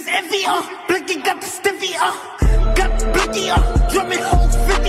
niggas envy, Blicky got the stiffy, got the blicky, drumming hoes 50.